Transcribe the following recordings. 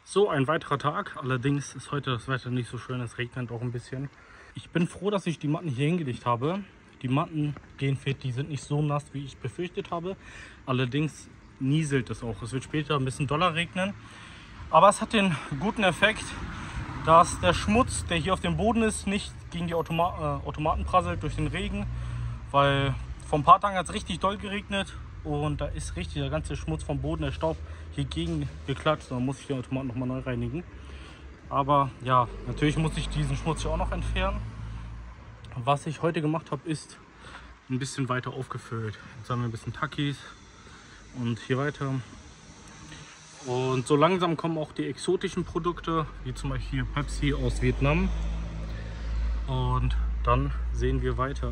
So, ein weiterer Tag. Allerdings ist heute das Wetter nicht so schön. Es regnet auch ein bisschen. Ich bin froh, dass ich die Matten hier hingelegt habe. Die Matten gehen fit, die sind nicht so nass, wie ich befürchtet habe. Allerdings nieselt es auch. Es wird später ein bisschen doller regnen. Aber es hat den guten Effekt, dass der Schmutz, der hier auf dem Boden ist, nicht gegen die Automaten prasselt durch den Regen. Weil vor ein paar Tagen hat es richtig doll geregnet. Und da ist richtig der ganze Schmutz vom Boden, der Staub hier gegen geklatscht. Dann muss ich den Automaten nochmal neu reinigen. Aber ja, natürlich muss ich diesen Schmutz hier auch noch entfernen. Was ich heute gemacht habe, ist ein bisschen weiter aufgefüllt. Jetzt haben wir ein bisschen Takis und hier weiter. Und so langsam kommen auch die exotischen Produkte, wie zum Beispiel hier Pepsi aus Vietnam. Und dann sehen wir weiter.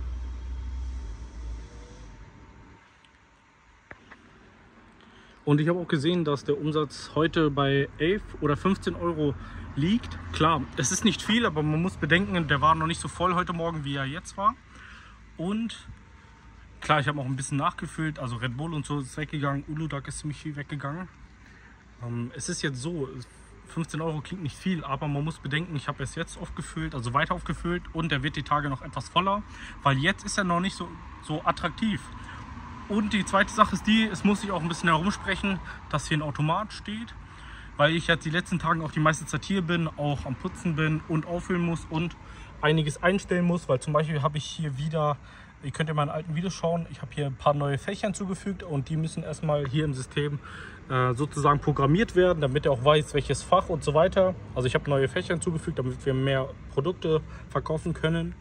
Und ich habe auch gesehen, dass der Umsatz heute bei 11 oder 15 Euro liegt. Klar, es ist nicht viel, aber man muss bedenken, der war noch nicht so voll heute Morgen, wie er jetzt war. Und klar, ich habe auch ein bisschen nachgefüllt. Also Red Bull und so ist weggegangen. Uludag ist ziemlich viel weggegangen. Es ist jetzt so, 15 Euro klingt nicht viel, aber man muss bedenken, ich habe es jetzt aufgefüllt, also weiter aufgefüllt. Und der wird die Tage noch etwas voller, weil jetzt ist er noch nicht so attraktiv. Und die zweite Sache ist die, es muss sich auch ein bisschen herumsprechen, dass hier ein Automat steht, weil ich jetzt die letzten Tage auch die meiste Zeit hier bin, auch am Putzen bin und auffüllen muss und einiges einstellen muss, weil zum Beispiel habe ich hier wieder, ihr könnt in meinen alten Videos schauen, ich habe hier ein paar neue Fächer hinzugefügt und die müssen erstmal hier im System sozusagen programmiert werden, damit er auch weiß, welches Fach und so weiter. Also ich habe neue Fächer hinzugefügt, damit wir mehr Produkte verkaufen können.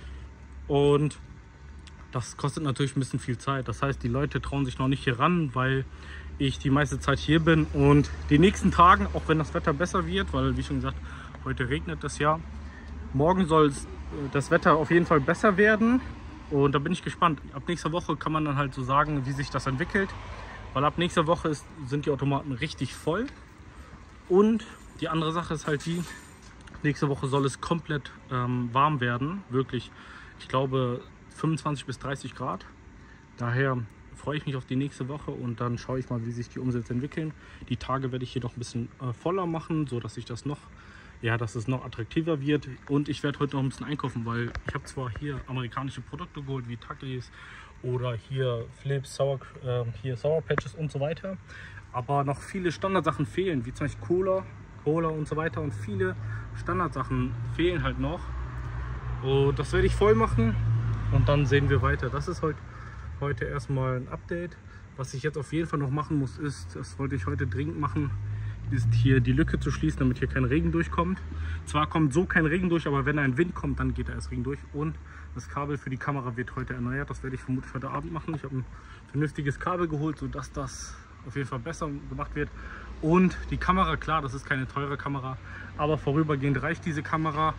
Und das kostet natürlich ein bisschen viel Zeit. Das heißt, die Leute trauen sich noch nicht hier ran, weil ich die meiste Zeit hier bin. Und die nächsten Tagen, auch wenn das Wetter besser wird, weil wie schon gesagt, heute regnet es ja, morgen soll das Wetter auf jeden Fall besser werden. Und da bin ich gespannt. Ab nächster Woche kann man dann halt so sagen, wie sich das entwickelt. Weil ab nächster Woche sind die Automaten richtig voll. Und die andere Sache ist halt die, nächste Woche soll es komplett warm werden. Wirklich, ich glaube 25 bis 30 Grad. Daher freue ich mich auf die nächste Woche und dann schaue ich mal, wie sich die Umsätze entwickeln. Die Tage werde ich hier noch ein bisschen voller machen, so dass ich das noch, ja, dass es noch attraktiver wird. Und ich werde heute noch ein bisschen einkaufen, weil ich habe zwar hier amerikanische Produkte geholt, wie Takis oder hier Flips, hier Sour Patches und so weiter, aber noch viele Standardsachen fehlen, wie zum Beispiel Cola und so weiter, und viele Standardsachen fehlen halt noch. Und das werde ich voll machen. Und dann sehen wir weiter. Das ist heute erstmal ein Update. Was ich jetzt auf jeden Fall noch machen muss, ist, das wollte ich heute dringend machen, ist hier die Lücke zu schließen, damit hier kein Regen durchkommt. Zwar kommt so kein Regen durch, aber wenn ein Wind kommt, dann geht da erst Regen durch. Und das Kabel für die Kamera wird heute erneuert. Das werde ich vermutlich heute Abend machen. Ich habe ein vernünftiges Kabel geholt, sodass das auf jeden Fall besser gemacht wird. Und die Kamera, klar, das ist keine teure Kamera, aber vorübergehend reicht diese Kamera.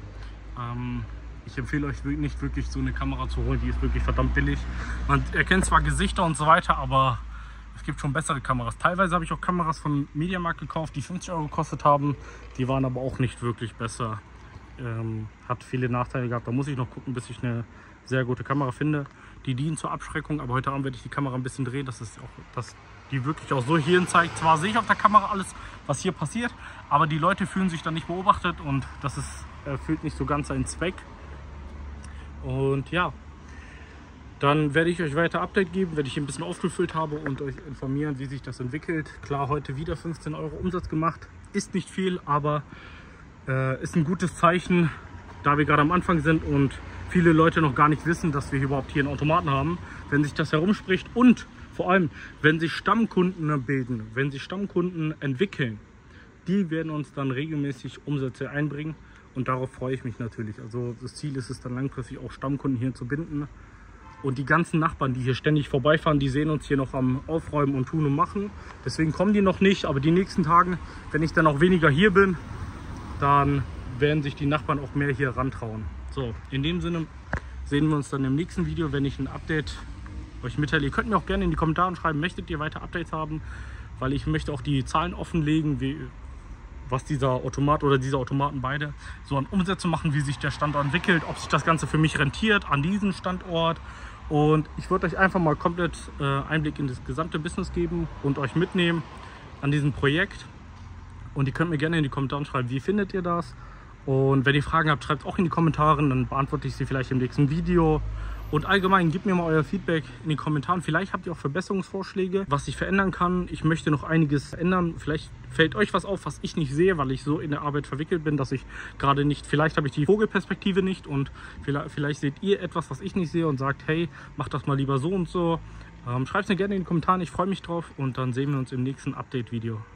Ich empfehle euch nicht wirklich so eine Kamera zu holen, die ist wirklich verdammt billig. Man erkennt zwar Gesichter und so weiter, aber es gibt schon bessere Kameras. Teilweise habe ich auch Kameras von Mediamarkt gekauft, die 50 Euro gekostet haben. Die waren aber auch nicht wirklich besser. Hat viele Nachteile gehabt. Da muss ich noch gucken, bis ich eine sehr gute Kamera finde. Die dienen zur Abschreckung, aber heute Abend werde ich die Kamera ein bisschen drehen, dass die wirklich auch so hierhin zeigt. Zwar sehe ich auf der Kamera alles, was hier passiert, aber die Leute fühlen sich dann nicht beobachtet und das erfüllt nicht so ganz seinen Zweck. Und ja, dann werde ich euch weiter Update geben, wenn ich ein bisschen aufgefüllt habe und euch informieren, wie sich das entwickelt. Klar, heute wieder 15 Euro Umsatz gemacht. Ist nicht viel, aber ist ein gutes Zeichen, da wir gerade am Anfang sind und viele Leute noch gar nicht wissen, dass wir überhaupt hier einen Automaten haben. Wenn sich das herumspricht und vor allem, wenn sich Stammkunden bilden, wenn sich Stammkunden entwickeln, die werden uns dann regelmäßig Umsätze einbringen. Und darauf freue ich mich natürlich. Also das Ziel ist es dann langfristig auch Stammkunden hier zu binden. Und die ganzen Nachbarn, die hier ständig vorbeifahren, die sehen uns hier noch am Aufräumen und Tun und Machen. Deswegen kommen die noch nicht. Aber die nächsten Tage, wenn ich dann auch weniger hier bin, dann werden sich die Nachbarn auch mehr hier rantrauen. So, in dem Sinne sehen wir uns dann im nächsten Video, wenn ich ein Update euch mitteile. Ihr könnt mir auch gerne in die Kommentare schreiben, möchtet ihr weiter Updates haben? Weil ich möchte auch die Zahlen offenlegen, was dieser Automat oder diese Automaten beide so an Umsätze machen, wie sich der Standort entwickelt, ob sich das Ganze für mich rentiert an diesem Standort. Und ich würde euch einfach mal komplett Einblick in das gesamte Business geben und euch mitnehmen an diesem Projekt. Und ihr könnt mir gerne in die Kommentare schreiben, wie findet ihr das? Und wenn ihr Fragen habt, schreibt auch in die Kommentare, dann beantworte ich sie vielleicht im nächsten Video. Und allgemein, gebt mir mal euer Feedback in den Kommentaren. Vielleicht habt ihr auch Verbesserungsvorschläge, was ich verändern kann. Ich möchte noch einiges ändern. Vielleicht fällt euch was auf, was ich nicht sehe, weil ich so in der Arbeit verwickelt bin, dass ich gerade nicht, vielleicht habe ich die Vogelperspektive nicht und vielleicht seht ihr etwas, was ich nicht sehe und sagt, hey, mach das mal lieber so und so. Schreibt es mir gerne in den Kommentaren, ich freue mich drauf und dann sehen wir uns im nächsten Update-Video.